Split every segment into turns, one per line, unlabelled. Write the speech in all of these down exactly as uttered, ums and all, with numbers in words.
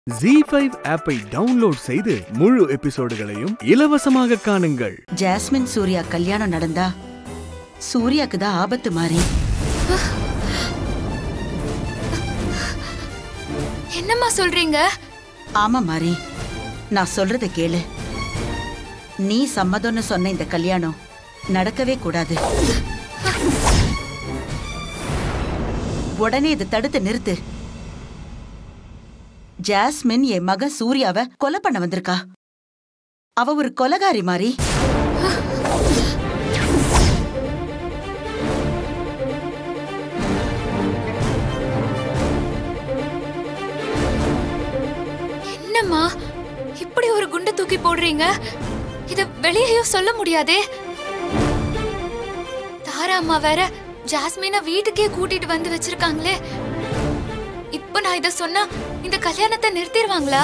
ஜீ five ஆப்பை download செய்து முழு எபிசோடுகளையும் இலவசமாக காணுங்கள்.
ஜாஸ்மின் சூர்யா கல்யாணம் நடந்தா சூர்யாக்கு தான் ஆபத்து மாறி.
என்னம்மா சொல்றீங்க?
ஆமா மாறி, நான் சொல்றத கேளு. நீ சம்மதம்னு சொன்ன இந்த கல்யாணம் நடக்கவே கூடாது. உடனே இதை தடுத்து நிறுத்து. ஜாஸ்மின் என் மக சூர்யாவை கொலை பண்ண வந்திருக்கா. அவ ஒரு கொலைகாரி மாறி.
என்னம்மா இப்படி ஒரு குண்டை தூக்கி போடுறீங்க? இத வெளியேயும் சொல்ல முடியாதே. தாரா அம்மா வேற ஜாஸ்மினை வீட்டுக்கே கூட்டிட்டு வந்து வச்சிருக்காங்களே. இப்ப நான் இத சொன்னா இந்த கல்யாணத்தை நிறுத்திடுவாங்களா?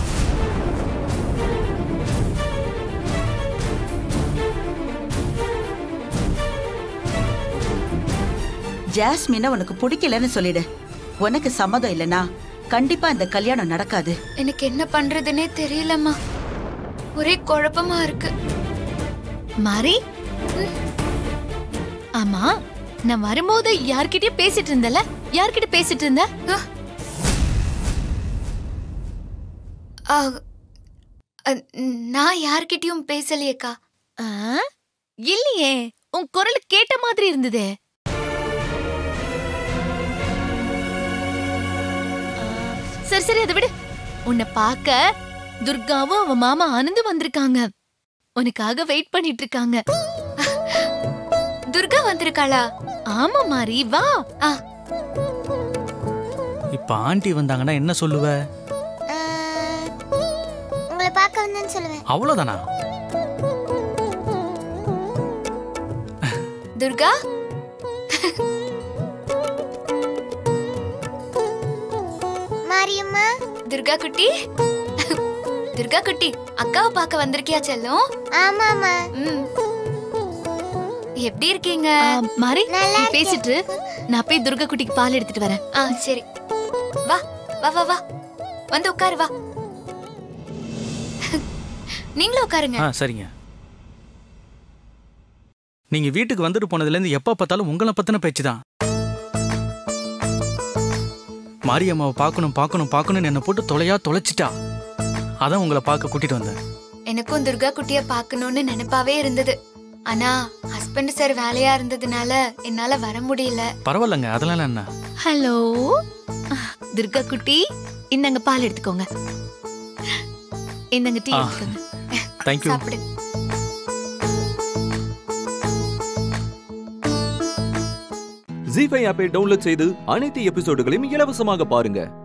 ஜாஸ்மினை உனக்கு பிடிக்கலன்னு சொல்லிடு. உனக்கு சம்மதம் இல்லனா கண்டிப்பா இந்த கல்யாணம் நடக்காது.
எனக்கு என்ன பண்றதுன்னே தெரியலம்மா. ஒரே குழப்பமா இருக்கு.
மாரி, ஆமா, நான் வரும்போது யார்கிட்டயும் பேசிட்டு இருந்தல? யார்கிட்ட பேசிட்டு இருந்த?
நான் யார்கிட்டயும் பேசலையேக்கா.
இல்லையே, உன் குரல் கேட்ட மாதிரி இருந்ததே. சரி சரி, அதை விடு. உன்னை பார்க்க துர்காவும் அவ மாமா ஆனந்து வந்திருக்காங்க. உனக்காக வெயிட் பண்ணிட்டு இருக்காங்க.
துர்கா வந்திருக்காளா?
ஆமா மாரி, வா.
இப்ப ஆண்டி வந்தாங்கன்னா என்ன சொல்லுவ?
உங்களை பார்க்க வந்தேன்னு சொல்லுவேன்.
அவ்வளவுதானா?
துர்கா,
மாரியம்மா.
துர்கா குட்டி, துர்கா குட்டி, அக்காவை பார்க்க வந்திருக்கியா செல்லம்?
ஆமாமா.
ம், எப்படி இருக்கீங்க?
மாரி, பேசிட்டு நான் போய் துர்கா குட்டிக்கு பால் எடுத்துட்டு வரேன்.
ஆ சரி, வா வா வா வா, வந்து உட்காரு. வா, நீங்களும் உட்காருங்க.
ஆ சரிங்க. நீங்க வீட்டுக்கு வந்துட்டு போனதுல இருந்து எப்ப பார்த்தாலும் உங்களை பத்தின பேச்சுதான். மாரியம்மாவை பார்க்கணும் பார்க்கணும் பார்க்கணும்னு என்ன போட்டு தொலையா தொலைச்சிட்டா. அதான் உங்களை பார்க்க கூட்டிட்டு வந்தேன்.
எனக்கும் துர்கா குட்டிய பார்க்கணும்னு நினைப்பாவே இருந்தது. ஆனா ஹஸ்பண்ட் சார் வேலையா இருந்ததுனால என்னால வர முடியல.
பரவாயில்லங்க, அதெல்லாம் என்ன.
ஹலோ துர்கா குட்டி, இந்தங்க பால் எடுத்துக்கோங்க. இந்தங்க டீ எடுத்துக்கோங்க.
Thank you.
சாப்பிடு.
ஜீ ஃபைவ் ஆப்பை டவுன்லோட் செய்து அனைத்து எபிசோடுகளையும் இலவசமாக பாருங்க.